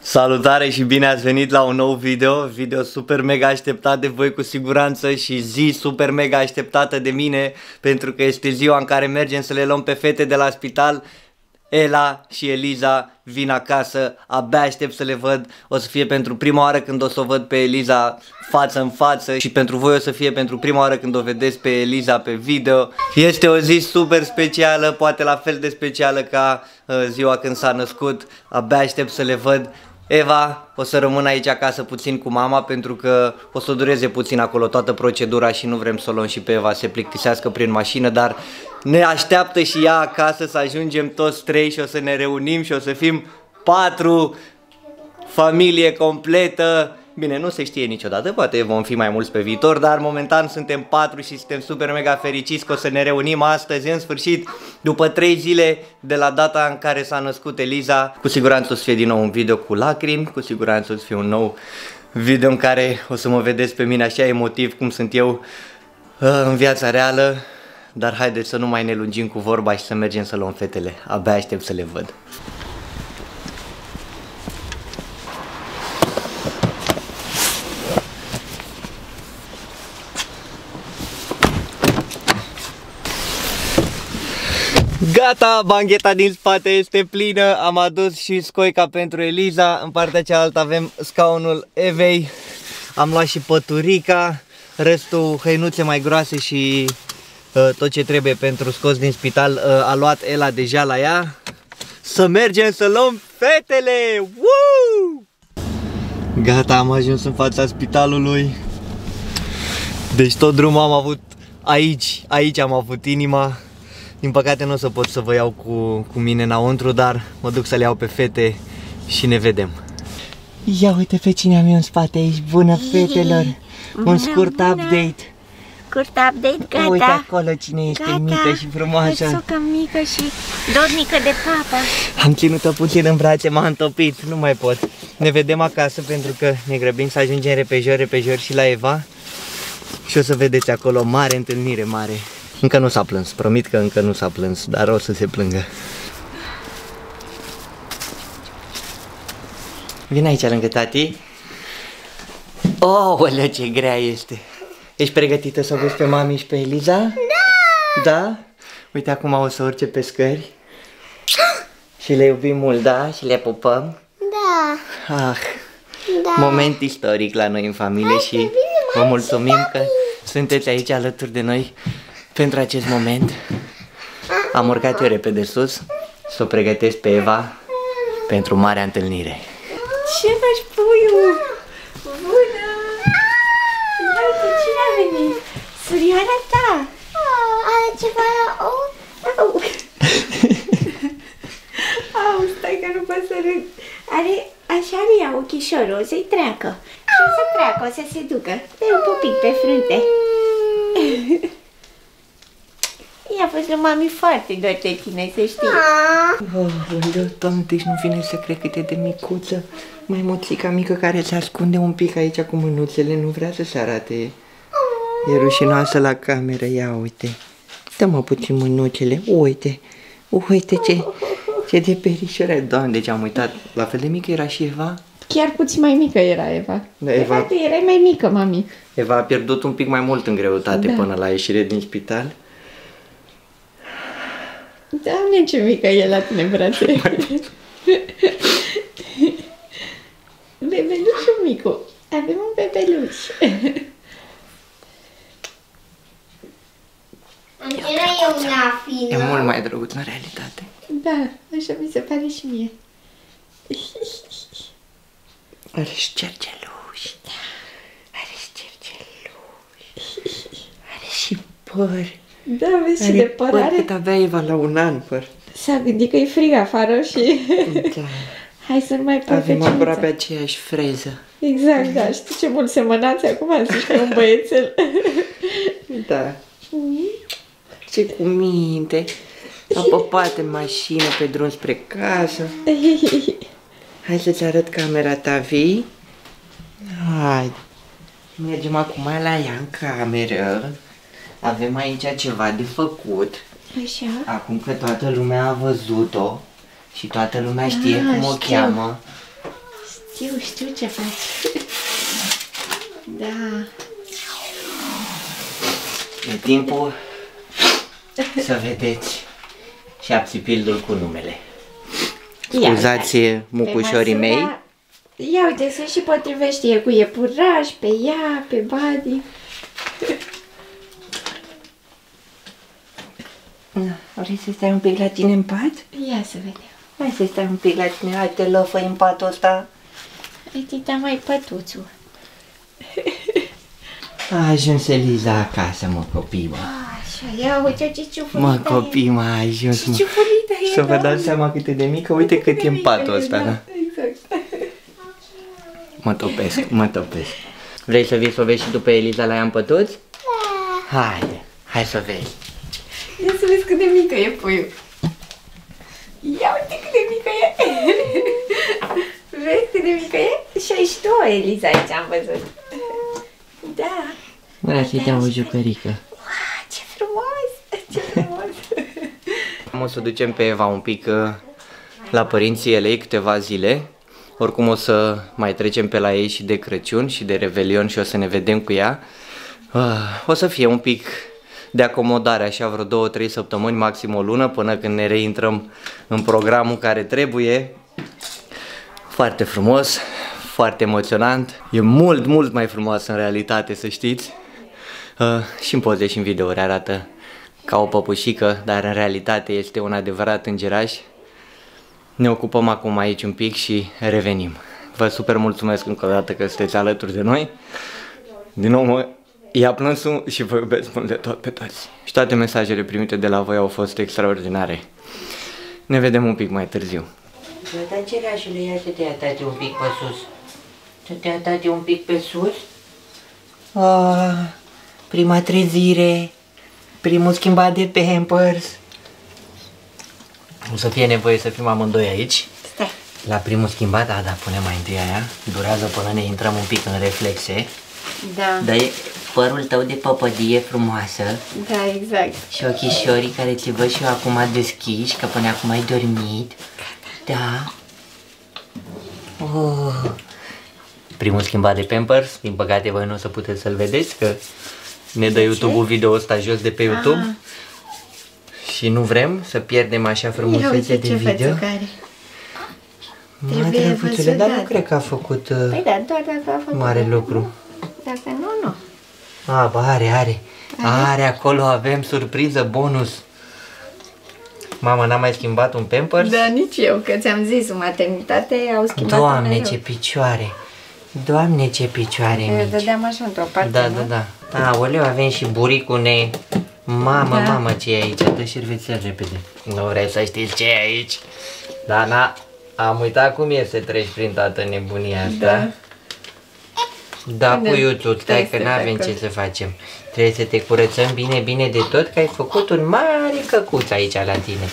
Salutare și bine ați venit la un nou video super mega așteptat de voi cu siguranță și zi super mega așteptată de mine, pentru că este ziua în care mergem să le luăm pe fete de la spital. Ela și Eliza vin acasă, abia aștept să le văd. O să fie pentru prima oară când o să o văd pe Eliza față în față și pentru voi o să fie pentru prima oară când o vedeți pe Eliza pe video. Este o zi super specială, poate la fel de specială ca ziua când s-a născut. Abia aștept să le văd. Eva o să rămână aici acasă puțin cu mama pentru că o să dureze puțin acolo toată procedura și nu vrem să o luăm și pe Eva se plictisească prin mașină, dar ne așteaptă și ea acasă să ajungem toți trei și o să ne reunim și o să fim 4, familie completă. Bine, nu se știe niciodată, poate vom fi mai mulți pe viitor, dar momentan suntem 4 și suntem super mega fericiți că o să ne reunim astăzi, în sfârșit, după 3 zile de la data în care s-a născut Eliza. Cu siguranță o să fie din nou un video cu lacrimi, cu siguranță o să fie un nou video în care o să mă vedeți pe mine așa emotiv cum sunt eu în viața reală. Dar haideți să nu mai ne lungim cu vorba și să mergem să luăm fetele, abia aștept să le văd. Gata, bangheta din spate este plină, am adus și scoica pentru Eliza, în partea cealaltă avem scaunul Evei, am luat și păturica, restul hăinuțe mai groase și tot ce trebuie pentru scos din spital a luat Ela deja la ea. Să mergem să luăm fetele! Woo! Gata, am ajuns în fața spitalului. Deci tot drumul am avut aici am avut inima. Din păcate nu o să pot să vă iau cu mine înăuntru, dar mă duc să le iau pe fete și ne vedem. Ia uite pe cine am eu în spate aici, bună fetelor! Un scurt update. Scurt update, gata. Uite acolo cine este, gata. Mică și frumoasă. Persocă mică și dornică de papa. Am ținut-o puțin în brațe, m-a întopit, nu mai pot. Ne vedem acasă pentru că ne grăbim să ajungem repejor și la Eva. Și o să vedeți acolo mare întâlnire, mare. Încă nu s-a plâns, promit că încă nu s-a plâns, dar o să se plângă. Vine aici lângă tati. Oh, ce grea este. Ești pregătită să o vezi pe mami și pe Eliza? Da! Da? Uite, acum o să urce pe scări. Și le iubim mult, da? Și le pupăm? Da! Ah, da. Moment istoric la noi în familie. Hai, și vă mulțumim că sunteți aici alături de noi pentru acest moment. Am urcat eu repede sus să o pregătesc pe Eva pentru marea întâlnire. Ce faci, puiu? Bună! Uite, cine a venit? Surioara ta! Are ceva la ou? Au, stai că nu pot să râd. Așa are ea ochișorul, o să-i treacă. Și o să treacă, o să se ducă. Dă-i un pupic pe frunte. I-a fost lui mami foarte dor de tine, să știi. Oh, Doamne, deci nu vine să cred cât e de micuță. Maimuțica mică care se ascunde un pic aici cu mânuțele, nu vrea să se arate. E rușinoasă la cameră, ia uite. Dă-mă puțin mânuțele, uite. Uite ce de perișoare. Doamne, deci am uitat. La fel de mică era și Eva? Chiar puțin mai mică era Eva. Da, Eva, tu erai mai mică, mami. Eva a pierdut un pic mai mult în greutate până la ieșire din spital. Doamne, ce mică e la tine, brațe. Bebelușul micu. Avem un bebeluș. E mult mai drăguț în realitate. Da, așa mi se pare și mie. Are și cerceluși. Are și cerceluși. Are și păr. Da, vezi ce de păr are? Cât avea Eva la un an păr. S-a gândit că e frig afară și... Da. Hai să nu mai avem aproape aceeași freză. Exact, da. Știi ce mult semănați acum? Zici că e un băiețel. Da. Ce cu minte. A păpat în mașină pe drum spre casă. Hai să-ți arăt camera ta, vii? Hai. Mergem acum la ea în cameră. Avem aici ceva de făcut. Așa. Acum că toată lumea a văzut-o și toată lumea știe cum o cheamă. Știu ce faci. Da. E timpul să vedeți șapsipildul cu numele. Scuzați mucușorii mei. Ia uite, se și potrivește, e cu iepuraș, pe ea, pe Buddy. Vrei să stai un pic la tine în pat? Ia să vedem. Hai să stai un pic la tine, hai te lăfăi în patul ăsta. Uite, mai pătuțul. A ajuns Eliza acasă, mă, copii, mă. Așa, ia uite ce ciufurită. Mă, copii, mă, a ajuns, Ce mă. ciufurită e, Să vă dați seama cât e de mică, uite cât e în patul ăsta, da? Exact. Mă topesc, mă topesc. Vrei să vii să o vezi și tu pe Eliza la ea în pătuți? Haide, hai să vezi. Ia să vezi cât de mică e puiul. Ia uite cât de mică e. Vezi cât de mică e? Și ai și tu, Eliza, aici am văzut. Da. Vreau să-i dau o jucărică. Wow, ce frumos! Ce frumos! O să ducem pe Eva un pic la părinții ei câteva zile. Oricum o să mai trecem pe la ei și de Crăciun și de Revelion și o să ne vedem cu ea. O să fie un pic de acomodare, așa vreo 2-3 săptămâni, maxim o lună, până când ne reintrăm în programul care trebuie. Foarte frumos, foarte emoționant. E mult, mult mai frumoasă în realitate, să știți. Și în poze și în videouri arată ca o păpușică, dar în realitate este un adevărat îngeraș. Ne ocupăm acum aici un pic și revenim. Vă super mulțumesc încă o dată că sunteți alături de noi. Din nou ia plânsul și vă iubesc mult de tot pe toți. Și toate mesajele primite de la voi au fost extraordinare. Ne vedem un pic mai târziu. Dar cerașule, ia să te ia tati un pic pe sus. Să te ia tati un pic pe sus. Prima trezire, primul schimbat de Pampers. O să fie nevoie să fim amândoi aici. Stai. La primul schimbat, da, punem mai întâi aia. Durează până ne intrăm un pic în reflexe. Da. Dar e părul tău de păpădie frumoasă. Da, exact. Și ochișorii care ți văd și eu acum deschiși, că până acum ai dormit. Da. Primul schimbat de Pampers. Din păcate voi nu o să puteți să-l vedeți, că ne dă YouTube-ul video ăsta jos de pe YouTube. Și nu vrem să pierdem așa frumusețe de video. Mă, drăguțule, dar nu cred că a făcut Păi da, doar dacă a făcut mare lucru. Dacă nu, nu. Bă, are acolo, avem surpriză, bonus. Mama, n-a mai schimbat un Pampers? Da, nici eu, că ți-am zis, în maternitate au schimbat. Doamne, ce picioare! Doamne, ce picioare Eu mici! dădeam așa într-o parte, Da, nu? da, da. Aoleu, avem și buricul ne... Mamă, Da. mamă, ce e aici? Dă șervețel repede. Nu vrei să știți ce e aici? Dana, am uitat cum e să treci prin toată nebunia asta. Da, Bine, puiuțul, stai că stai n-avem acolo. ce să facem. Trebuie să te curățăm bine, bine de tot, că ai făcut un mare căcuț aici la tine.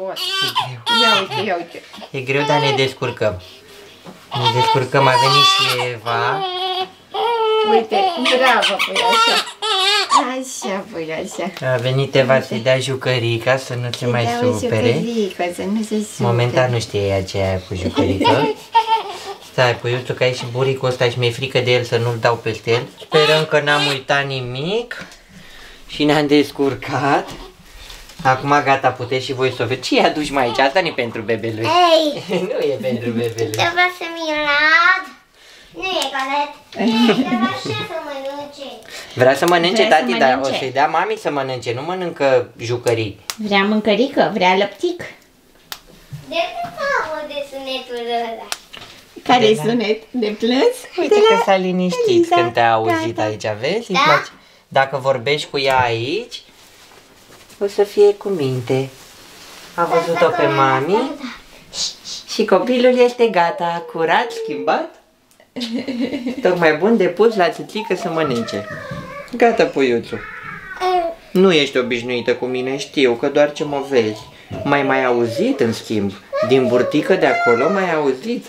Ia uite. E greu, dar ne descurcăm. Ne descurcăm, a venit și Eva. Uite, bravo, păi așa. Așa, păi așa. A venit Eva să-i dea jucărica, să nu se mai supere. Să nu se supere. Momentan nu știe ea ce e cu jucărică. Stai, puiuțul, că ai și buricul ăsta și mi-e frică de el să nu-l dau peste el. Sperăm că n-am uitat nimic și ne-am descurcat. Acum gata, puteți și voi să o vedeți. Ce aduci mai aici? Asta nu e pentru bebelui. Ei, Nu e pentru bebelui. trebuie să-mi rad. Nu e corect. Trebuie așa să mănânce. Vrea să mănânce, Vrea să tati, dar o mănânce. să-i dea mami să mănânce, nu mănâncă jucării. Vrea mâncărică, vrea lăptic. De cât aude sunetul ăla? Care De e la- sunet? De plâns? Uite că s-a liniștit Eliza, când te-a auzit gata. aici, vezi? Îi Da? place. Dacă vorbești cu ea aici, o să fie cu minte. A văzut-o pe mami și copilul este gata, curat, schimbat. Tocmai bun de pus la țâțlică să mănânce. Gata, puiuțul. Nu ești obișnuită cu mine, știu că doar ce mă vezi. Mai auzit, în schimb. Din burtică de acolo mai auzit.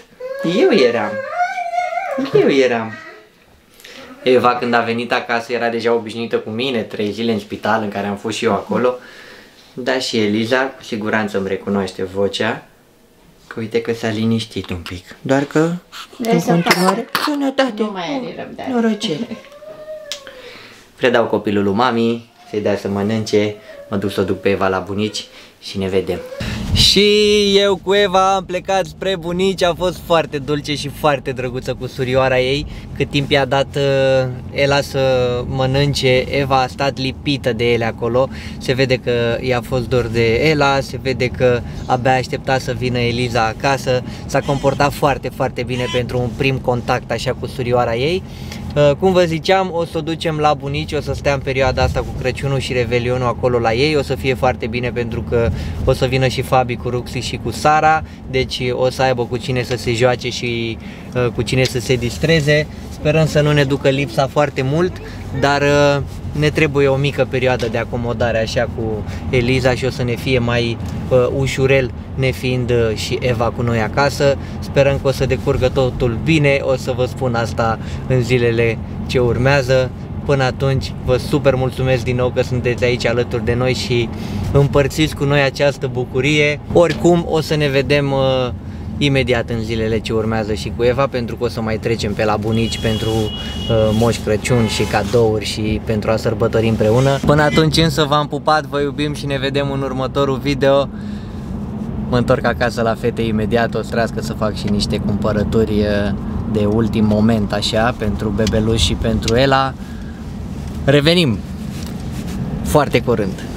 Eu eram. Eva, când a venit acasă, era deja obișnuită cu mine, 3 zile în spital în care am fost și eu acolo. Dar și Eliza, cu siguranță îmi recunoaște vocea. Că uite că s-a liniștit un pic. Doar că De în să continuare sănătate. Nu mai are răbdare. Norocere. Predau copilul lui mami, să-i dea să mănânce. Mă duc să o duc pe Eva la bunici și ne vedem. Și eu cu Eva am plecat spre bunici, a fost foarte dulce și foarte drăguță cu surioara ei. Cât timp i-a dat Ela să mănânce, Eva a stat lipită de ele acolo. Se vede că i-a fost dor de Ela, se vede că abia aștepta să vină Eliza acasă. S-a comportat foarte, foarte bine pentru un prim contact așa cu surioara ei. Cum vă ziceam, o să o ducem la bunici, o să stea în perioada asta cu Crăciunul și Revelionul acolo la ei. O să fie foarte bine pentru că o să vină și Fabi cu Ruxi și cu Sara. Deci o să aibă cu cine să se joace și cu cine să se distreze. Sperăm să nu ne ducă lipsa foarte mult, dar ne trebuie o mică perioadă de acomodare așa cu Eliza și o să ne fie mai ușurel nefiind și Eva cu noi acasă. Sperăm că o să decurgă totul bine, o să vă spun asta în zilele ce urmează. Până atunci vă super mulțumesc din nou că sunteți aici alături de noi și împărțiți cu noi această bucurie. Oricum o să ne vedem imediat în zilele ce urmează și cu Eva, pentru că o să mai trecem pe la bunici pentru Moș Crăciun și cadouri și pentru a sărbători împreună. Până atunci însă v-am pupat, vă iubim și ne vedem în următorul video. Mă întorc acasă la fete imediat, o să trească să fac și niște cumpărături de ultim moment așa pentru bebeluș și pentru Ela. Revenim foarte curând.